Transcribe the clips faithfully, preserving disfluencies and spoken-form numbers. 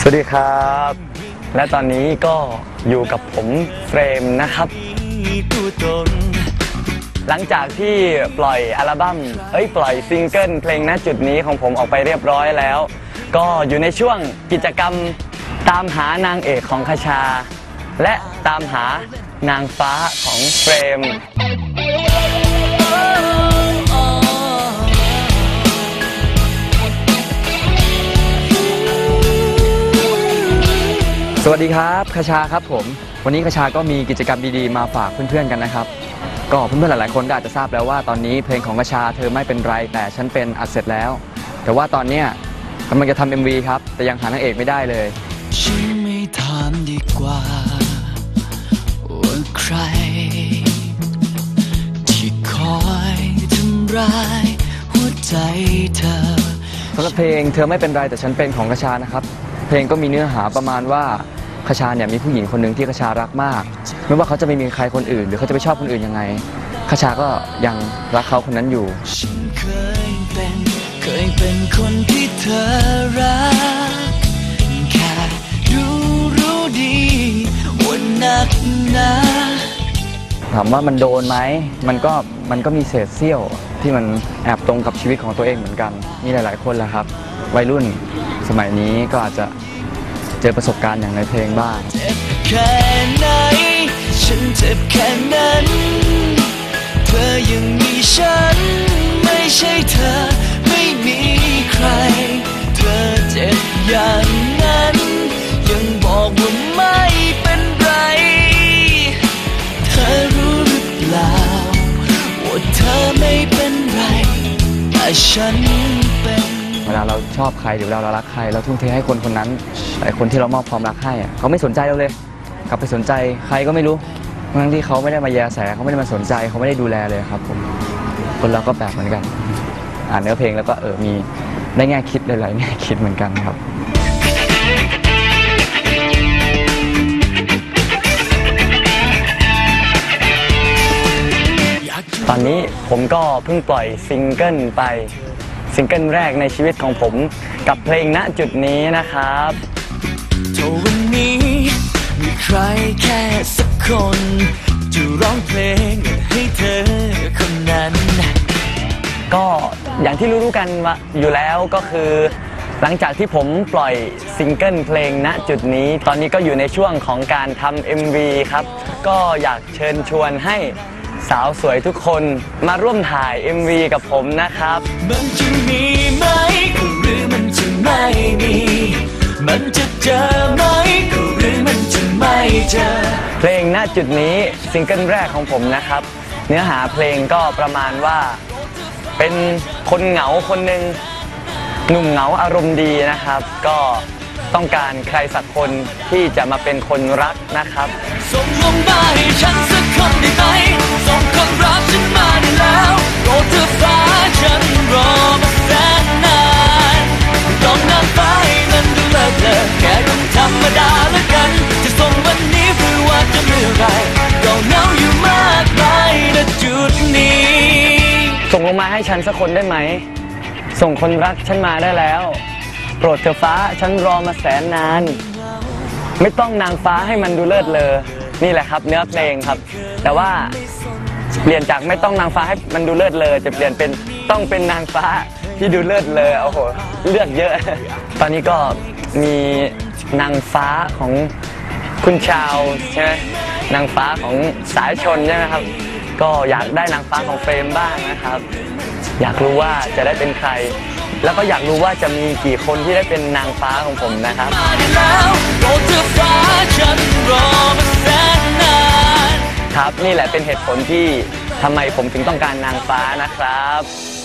วัสดีครับและตอนนี้ก็อยู่กับผมเฟรมนะครับหลังจากที่ปล่อยอัลบั้มเอ้ยปล่อยซิงเกิลเพลงณจุดนี้ของผมออกไปเรียบร้อยแล้วก็อยู่ในช่วงกิจกรรมตามหานางเอกของคชาและตามหานางฟ้าของเฟรมสวัสดีครับคชาครับผมวันนี้คชาก็มีกิจกรรมดีๆมาฝากเพื่อนๆกันนะครับก็เพื่อนๆหลายๆคนก็อาจจะทราบแล้วว่าตอนนี้เพลงของคชาเธอไม่เป็นไรแต่ฉันเป็นอัดเสร็จแล้วแต่ว่าตอนนี้กำลังจะทำ เอ็ม วี ครับแต่ยังหานางเอกไม่ได้เลยฉันไม่ถามดีกว่าว่าใครที่คอยทำร้ายหัวใจเธอสำหรับเพลงเธอไม่เป็นไรแต่ฉันเป็นของคชานะครับเพลงก็มีเนื้อหาประมาณว่าคชาเนี่ยมีผู้หญิงคนหนึ่งที่คชารักมากไม่ว่าเขาจะไม่มีใครคนอื่นหรือเขาจะไปชอบคนอื่นยังไงคชาก็ยังรักเขาคนนั้นอยู่ฉันเคยเป็นเคยเป็นคนที่เธอรักแค่รู้รู้ดีว่านักหนาถามว่ามันโดนไหมมันก็มันก็มีเศษเสี้ยวที่มันแอบตรงกับชีวิตของตัวเองเหมือนกันมีหลายๆคนแหละครับวัยรุ่นสมัยนี้ก็อาจจะเจอประสบการณ์อย่างในเพลงบ้างเจ็บแค่ไหนฉันเจ็บแค่นั้นเธอยังมีฉันไม่ใช่เธอไม่มีใครเธอเจ็บอย่างนั้นยังบอกว่าไม่เป็นไรเธอรู้หรือเปล่าว่าเธอไม่เป็นไรแต่ฉันเป็นเวลาเราชอบใครหรือเวลาเรารักใครเราทุ่มเทให้คนคนนั้นแต่คนที่เรามอบความรักให้เขาไม่สนใจเราเลยกลับไปสนใจใครก็ไม่รู้ทั้งที่เขาไม่ได้มาแยแสเขาไม่ได้มาสนใจเขาไม่ได้ดูแลเลยครับผมคนเราก็แบบเหมือนกันอ่านเนื้อเพลงแล้วก็เออมีได้แง่คิดหลายๆแง่คิดเหมือนกันครับตอนนี้ผมก็เพิ่งปล่อยซิงเกิลไปซิงเกิลแรกในชีวิตของผมกับเพลงณจุดนี้นะครับเท่าวันนี้มีใครแค่สักคนจะร้องเพลงให้เธอคนนั้นก็อย่างที่รู้ๆกันอยู่แล้วก็คือหลังจากที่ผมปล่อยซิงเกิลเพลงณจุดนี้ตอนนี้ก็อยู่ในช่วงของการทำ เอ็ม วี ครับก็อยากเชิญชวนให้สาวสวยทุกคนมาร่วมถ่าย เอ็ม วี กับผมนะครับมันจะมีไหมหรือมันจะไม่มีมันจะเจอไหมหรือมันจะไม่เจอเพลงณจุดนี้ซิงเกิลแรกของผมนะครับเนื้อหาเพลงก็ประมาณว่าเป็นคนเหงาคนหนึ่งหนุ่มเหงาอารมณ์ดีนะครับก็ต้องการใครสักคนที่จะมาเป็นคนรักนะครับส่งลงมาให้ฉันสักคนได้ไหมส่งคนรักฉันมาได้แล้วโปรดเธอฟ้าฉันรอมาแสนนานต้องนางฟ้าให้มันดูเลิศเลอแค่คนธรรมดาละกันจะส่งวันนี้หรือว่าจะเมื่อไรก็เหงาอยู่มากมายณจุดนี้ส่งลงมาให้ฉันสักคนได้ไหมส่งคนรักฉันมาได้แล้วโปรดเธอฟ้าฉันรอมาแสนนานไม่ต้องนางฟ้าให้มันดูเลิศเลอนี่แหละครับเนื้อเพลงครับแต่ว่าเปลี่ยนจากไม่ต้องนางฟ้าให้มันดูเลิศเลอจะเปลี่ยนเป็นต้องเป็นนางฟ้าที่ดูเลิศเลอโอ้โหเลือกเยอะตอนนี้ก็มีนางฟ้าของคุณชาวใช่ไหมนางฟ้าของสายชนใช่ไหมครับก็อยากได้นางฟ้าของเฟรมบ้างนะครับอยากรู้ว่าจะได้เป็นใครแล้วก็อยากรู้ว่าจะมีกี่คนที่ได้เป็นนางฟ้าของผมนะครับครับนี่แหละเป็นเหตุผลที่ทำไมผมถึงต้องการนางฟ้านะครับ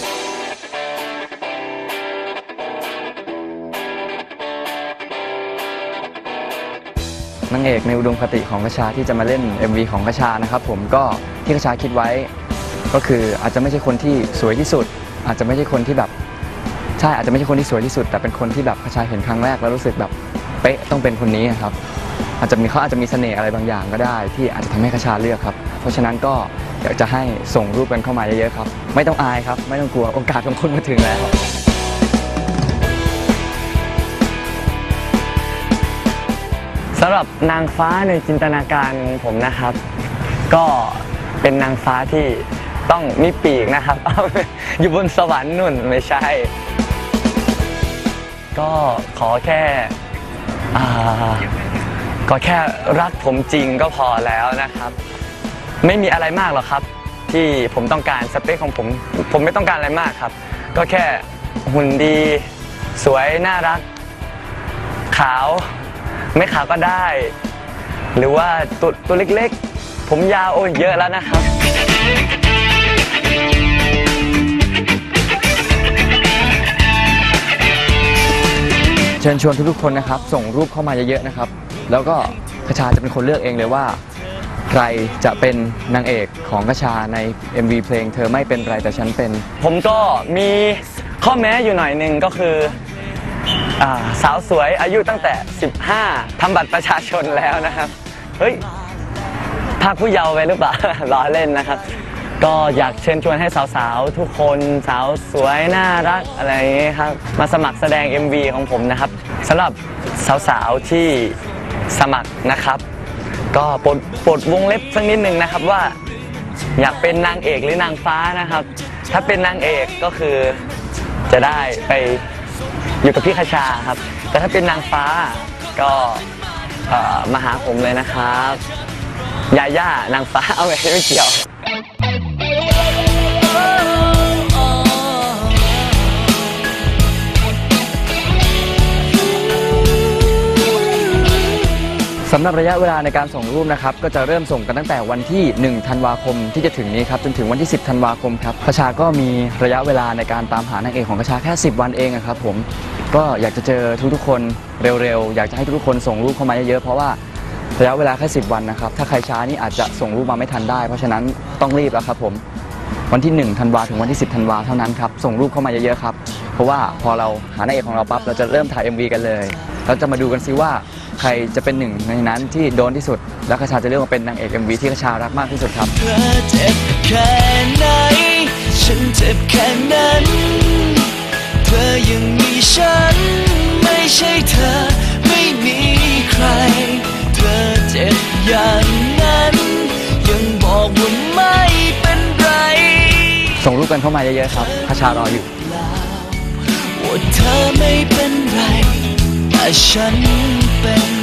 นางเอกในอุดมคติของคชาที่จะมาเล่น เอ็ม วี ของคชานะครับผมก็ที่คชาคิดไว้ก็คืออาจจะไม่ใช่คนที่สวยที่สุดอาจจะไม่ใช่คนที่แบบใช่อาจจะไม่ใช่คนที่สวยที่สุดแต่เป็นคนที่แบบคชาเห็นครั้งแรกแล้วรู้สึกแบบเป๊ะต้องเป็นคนนี้ครับอาจจะมีเขาอาจจะมีเสน่ห์อะไรบางอย่างก็ได้ที่อาจจะทำให้คชาเลือกครับเพราะฉะนั้นก็อยากจะให้ส่งรูปกันเข้ามาเยอะๆครับไม่ต้องอายครับไม่ต้องกลัวโอกาสของคุณมาถึงแล้วสำหรับนางฟ้าในจินตนาการผมนะครับ ก็เป็นนางฟ้าที่ต้องมีปีกนะครับ อยู่บนสวรรค์นู่นไม่ใช่ ก็ขอแค่อ่าก็แค่รักผมจริงก็พอแล้วนะครับ ไม่มีอะไรมากหรอกครับที่ผมต้องการสเปคของผมผมไม่ต้องการอะไรมากครับ ก็แค่หุ่นดีสวยน่ารักขาวไม่ขาวก็ได้ หรือว่าตัวตัวเล็กๆผมยาวโอ้ยเยอะแล้วนะครับเชิญชวนทุกๆคนนะครับส่งรูปเข้ามาเยอะๆนะครับแล้วก็คชาจะเป็นคนเลือกเองเลยว่าใครจะเป็นนางเอกของคชาใน เอ็ม วี เพลงเธอไม่เป็นไรแต่ฉันเป็นผมก็มีข้อแม้อยู่หน่อยหนึ่งก็คืออ่าสาวสวยอายุตั้งแต่สิบห้าทำบัตรประชาชนแล้วนะครับเฮ้ยภาคผู้เยาว์ไปหรือเปล่า ล้อเล่นนะครับก็อยากเชิญชวนให้สาวๆทุกคนสาวสวยน่ารักอะไรอย่างนี้ครับมาสมัครแสดง เอ็ม วี ของผมนะครับสำหรับสาวๆที่สมัครนะครับก็ปลดปลดวงเล็บสักนิดหนึ่งนะครับว่าอยากเป็นนางเอกหรือนางฟ้านะครับถ้าเป็นนางเอกก็คือจะได้ไปอยู่กับพี่คชาครับแต่ถ้าเป็นนางฟ้าก็มาหาผมเลยนะครับยาย่านางฟ้าเอาไว้ไม่เกี่ยวสำหรับระยะเวลาในการส่งรูปนะครับก็จะเริ่มส่งกันตั้งแต่วันที่หนึ่งธันวาคมที่จะถึงนี้ครับจนถึงวันที่สิบธันวาคมครับคชาก็มีระยะเวลาในการตามหานางเอกของคชาแค่สิบวันเองครับผมก็อยากจะเจอทุกๆคนเร็วๆอยากจะให้ทุกๆคนส่งรูปเข้ามาเยอะๆเพราะว่าระยะเวลาแค่สิบวันนะครับถ้าใครช้านี่อาจจะส่งรูปมาไม่ทันได้เพราะฉะนั้นต้องรีบแล้วครับผมวันที่หนึ่งธันวาถึงวันที่สิบธันวาเท่านั้นครับส่งรูปเข้ามาเยอะๆครับเพราะว่าพอเราหานางเอกของเราปั๊บเราจะเริ่มถ่าย เอ็ม วี กันเลยเราจะมาดูกันซิว่าใครจะเป็นหนึ่งในนั้นที่โดนที่สุดแล้วคชาจะเลือกมาเป็นนางเอก เอ็ม วี ที่คชารักมากที่สุดครับเธอเจ็บแค่ไหนฉันเจ็บแค่นั้นเธอยังมีฉันไม่ใช่เธอไม่มีใครเธอเจ็บอย่างนั้นยังบอกว่าไม่เป็นไรส่งรูปกันเข้ามาเยอะๆครับคชารออยู่ว่าเธอไม่เป็นไรแต่ฉันเป็น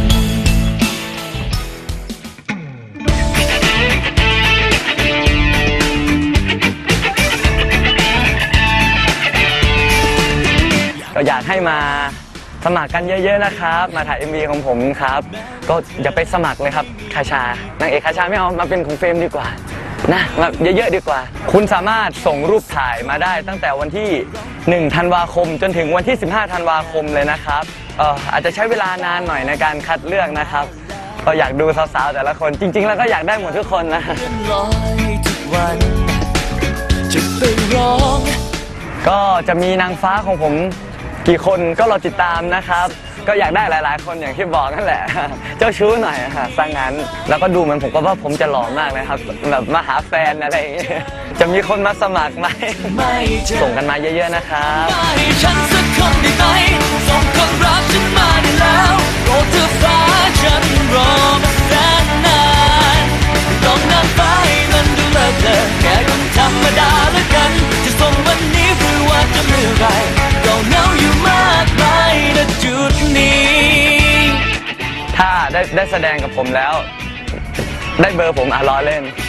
ก็อยากให้มาสมัครกันเยอะๆนะครับมาถ่าย เอ็ม วี ของผมครับก็อย่าไปสมัครเลยครับคชานางเอกคชาไม่เอามาเป็นของเฟรมดีกว่านะมาเยอะๆดีกว่าคุณสามารถส่งรูปถ่ายมาได้ตั้งแต่วันที่หนึ่งธันวาคมจนถึงวันที่สิบห้าธันวาคมเลยนะครับเอ่ออาจจะใช้เวลานานหน่อยในการคัดเลือกนะครับก็อยากดูสาวๆแต่ละคนจริงๆแล้วก็อยากได้หมดทุกคนนะก็จะมีนางฟ้าของผมกี่คนก็รอติดตามนะครับก็อยากได้หลายๆคนอย่างที่บอกนั่นแหละเจ้าชู้หน่อยค่ะซะงั้นแล้วก็ดูเหมือนผมก็ว่าผมจะหล่อมากเลยครับแบบมาหาแฟนอะไรอย่างเงี้ยจะมีคนมาสมัครไหมส่งกันมาเยอะๆนะครับฉันสักคนได้ไหมส่งคนรักฉันมาได้แล้วโปรดเธอฟ้าฉันรอมาแสนนานต้องนางฟ้าให้มันดูเลิศเลอแค่คนธรรมดาละกันจะส่งวันนี้หรือว่าจะเมื่อไรเราเหงาอยู่มากมายณจุดนี้ถ้าได้ได้แสดงกับผมแล้วได้เบอร์ผมอ่ะล้อเล่น